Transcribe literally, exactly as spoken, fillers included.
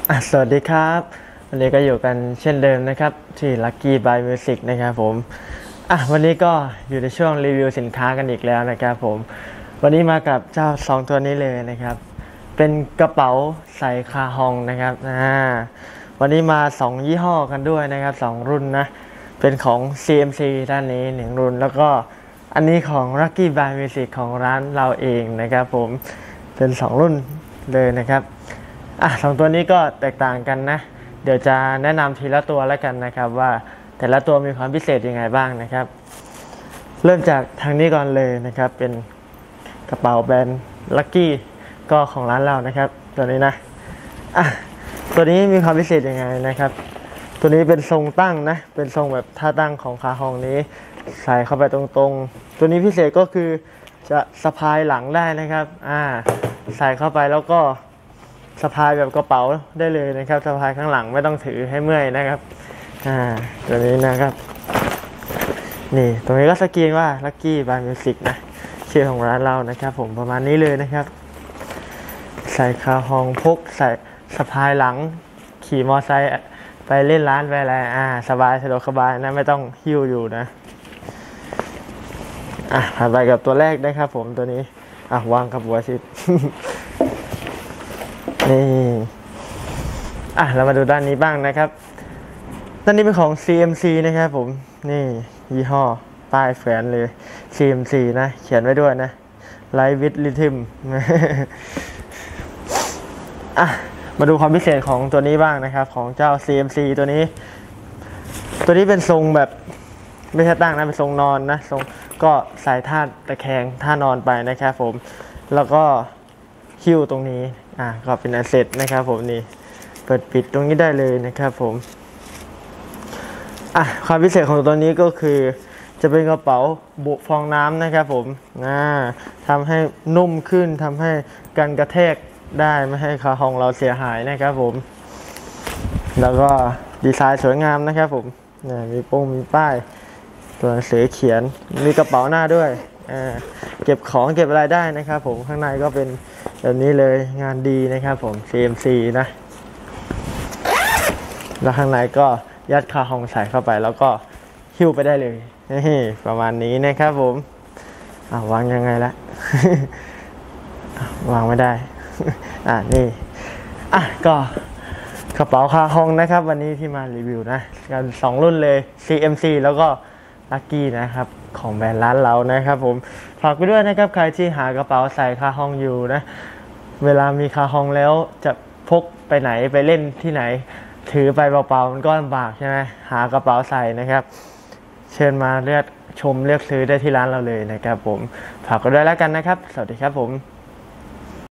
อ่ะสวัสดีครับวันนี้ก็อยู่กันเช่นเดิมนะครับที่ Lucky by Music นะครับผมอ่ะวันนี้ก็อยู่ในช่วงรีวิวสินค้ากันอีกแล้วนะครับผมวันนี้มากับเจ้าสองตัวนี้เลยนะครับเป็นกระเป๋าใส่คาฮองนะครับอ่าวันนี้มาสองยี่ห้อกันด้วยนะครับสองรุ่นนะเป็นของ ซี เอ็ม ซี ด้านนี้หนึ่งรุ่นแล้วก็อันนี้ของ Lucky by Music ของร้านเราเองนะครับผมเป็นสองรุ่นเลยนะครับอ่ะสองตัวนี้ก็แตกต่างกันนะเดี๋ยวจะแนะนำทีละตัวแล้วกันนะครับว่าแต่ละตัวมีความพิเศษยังไงบ้างนะครับเริ่มจากทางนี้ก่อนเลยนะครับเป็นกระเป๋าแบรนด์ Lucky ก็ของร้านเรานะครับตัวนี้นะอ่ะตัวนี้มีความพิเศษยังไงนะครับตัวนี้เป็นทรงตั้งนะเป็นทรงแบบท่าตั้งของขาฮองนี้ใส่เข้าไปตรงๆตัวนี้พิเศษก็คือจะสะพายหลังได้นะครับอ่าใส่เข้าไปแล้วก็สะพายแบบกระเป๋าได้เลยนะครับสะพายข้างหลังไม่ต้องถือให้เมื่อยนะครับอ่าตัวนี้นะครับนี่ตรงนี้ก็สกรีนว่า Lucky by Music นะชื่อของร้านเรานะครับผมประมาณนี้เลยนะครับใส่คาฮองพกใส่สะพายหลังขี่มอไซค์ไปเล่นร้านไปอะไรอ่าสบายสะดวกสบายนะไม่ต้องหิ้วอยู่นะอ่ะผ่านไปกับตัวแรกนะครับผมตัวนี้อ่ะวางกับหัวชิด นี่อ่ะเรามาดูด้านนี้บ้างนะครับด้านนี้เป็นของ ซี เอ็ม ซี นะครับผมนี่ยี่ห้อป้ายแฝงเลย ซี เอ็ม ซี นะเขียนไว้ด้วยนะ Light with Rhythm อ่ะมาดูความพิเศษของตัวนี้บ้างนะครับของเจ้า ซี เอ็ม ซี ตัวนี้ตัวนี้เป็นทรงแบบไม่ใช่ตั้งนะเป็นทรงนอนนะทรงก็ใส่ท่าตะแคงท่านอนไปนะครับผมแล้วก็คิ้วตรงนี้อ่ะก็เป็นอันเสร็จนะครับผมนี่เปิดปิดตรงนี้ได้เลยนะครับผมอ่ะความพิเศษของตัวนี้ก็คือจะเป็นกระเป๋าบุฟองน้ำนะครับผมอ่าทำให้นุ่มขึ้นทำให้กันกระแทกได้ไม่ให้ขาฮองเราเสียหายนะครับผมแล้วก็ดีไซน์สวยงามนะครับผมนี่มีโป้งมีป้ายตัวหนังสือเขียนมีกระเป๋าหน้าด้วยอ่าเก็บของเก็บอะไรได้นะครับผมข้างในก็เป็นแบบนี้เลยงานดีนะครับผม ซี เอ็ม ซี นะแล้วข้างในก็ยัดคาฮองใส่เข้าไปแล้วก็หิ้วไปได้เลยนี่ประมาณนี้นะครับผมอ่าวางยังไงละ วางไม่ได้ อ่านี่อ่ะก็กระเป๋าคาฮองนะครับวันนี้ที่มารีวิวนะกันสองรุ่นเลย ซี เอ็ม ซี แล้วก็ Lucky นะครับของแบรนด์ร้านเรานะครับผมฝากไปด้วยนะครับใครที่หากระเป๋าใส่คาฮองอยู่นะเวลามีคาฮองแล้วจะพกไปไหนไปเล่นที่ไหนถือไปเปล่าๆมันก็ลำบากใช่ไหมหากระเป๋าใส่นะครับเชิญมาเลือกชมเลือกซื้อได้ที่ร้านเราเลยนะครับผมฝากกันด้วยแล้วกันนะครับสวัสดีครับผม